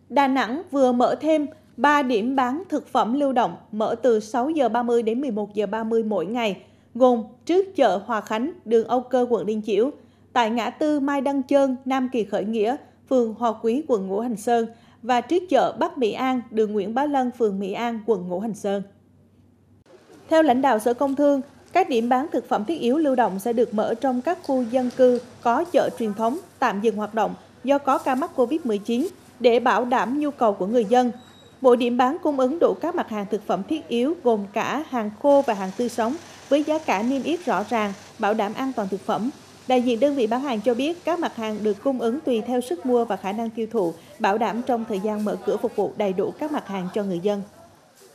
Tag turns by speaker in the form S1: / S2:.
S1: Đà Nẵng vừa mở thêm 3 điểm bán thực phẩm lưu động mở từ 6 giờ 30 đến 11 giờ 30 mỗi ngày, gồm trước chợ Hòa Khánh, đường Âu Cơ, quận Liên Chiểu, tại ngã tư Mai Đăng Chơn, Nam Kỳ Khởi Nghĩa, phường Hòa Quý, quận Ngũ Hành Sơn và trước chợ Bắc Mỹ An, đường Nguyễn Bá Lân, phường Mỹ An, quận Ngũ Hành Sơn. Theo lãnh đạo Sở Công Thương, các điểm bán thực phẩm thiết yếu lưu động sẽ được mở trong các khu dân cư có chợ truyền thống tạm dừng hoạt động do có ca mắc Covid-19 để bảo đảm nhu cầu của người dân. Mỗi điểm bán cung ứng đủ các mặt hàng thực phẩm thiết yếu gồm cả hàng khô và hàng tươi sống với giá cả niêm yết rõ ràng, bảo đảm an toàn thực phẩm. Đại diện đơn vị bán hàng cho biết các mặt hàng được cung ứng tùy theo sức mua và khả năng tiêu thụ, bảo đảm trong thời gian mở cửa phục vụ đầy đủ các mặt hàng cho người dân.